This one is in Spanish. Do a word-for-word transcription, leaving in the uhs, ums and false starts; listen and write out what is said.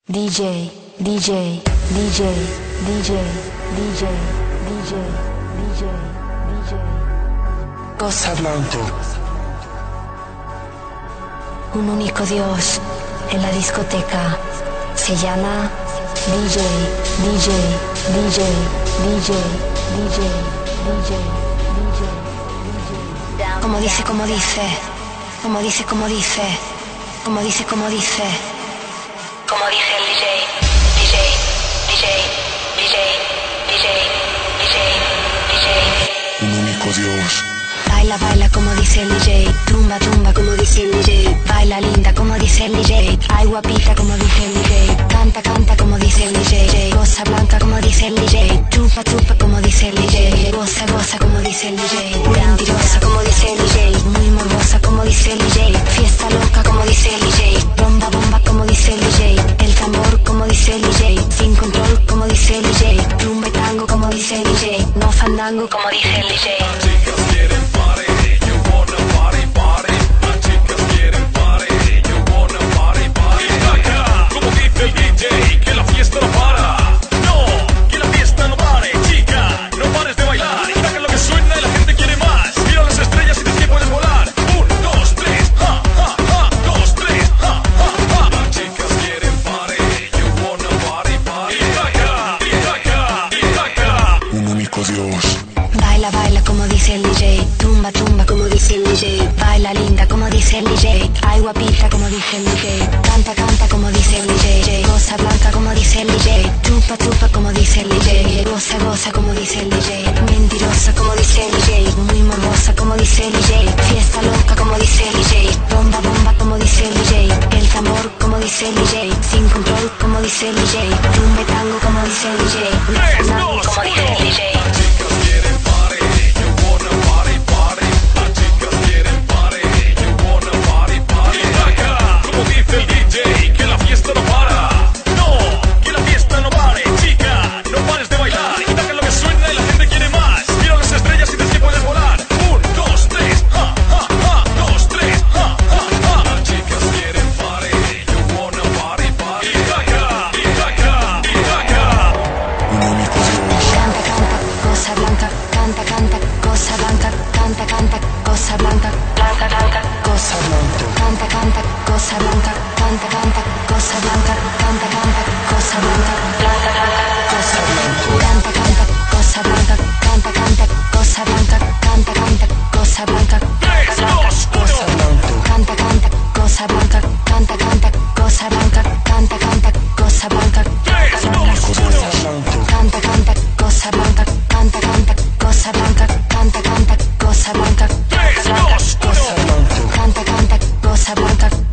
D J, D J, D J, D J, D J, D J, D J, D J. Cosa Blanco. Un único Dios en la discoteca se llama D J, D J, D J, D J, D J, D J, D J, D J. Como dice, como dice, como dice, como dice, como dice, como dice, como dice el D J, D J, D J, D J, D J, D J, D J. Un único Dios. Baila, baila como dice el D J, tumba, tumba como dice el D J, baila linda como dice el D J, ay guapita como dice el D J, canta, canta como dice el D J, goza blanca como dice el D J, chupa, chupa como dice el D J, goza, goza como dice el D J, mentirosa como dice el D J, muy morbosa como dice el D J, fiesta loca como dice el D J, bomba, bomba como dice el D J, el tambor como dice el D J, sin control como dice el D J, rumba y tango como dice el D J, no fandango como dice el D J. Baila, baila como dice el D J, tumba, tumba como dice el D J, baila linda como dice el D J, ay guapita como dice el D J, canta, canta como dice el D J, goza blanca como dice el D J, chupa, chupa como dice el D J, goza, goza como dice el D J, mentirosa como dice el D J, muy morbosa como dice el D J, fiesta loca como dice el D J, bomba, bomba como dice el D J, el tambor como dice el D J, sin control como dice el D J, rumba y tango como dice el D J, no fandango como dice el D J. Canta, canta, cosa blanca, canta, canta, cosa blanca, blanca, blanca, cosa blanca, canta, canta, cosa blanca, canta, canta, cosa blanca, canta, canta, cosa blanca, blanca, blanca, cosa blanca, canta, canta, cosa blanca, canta, canta, cosa blanca, canta, canta, cosa blanca, cosa blanca, canta, canta, cosa blanca, canta, canta, cosa blanca, canta, canta, cosa blanca, canta, canta, cosa blanca, canta, canta, cosa blanca, canta, canta, cosa blanca, cosa blanca, canta, canta, cosa blanca.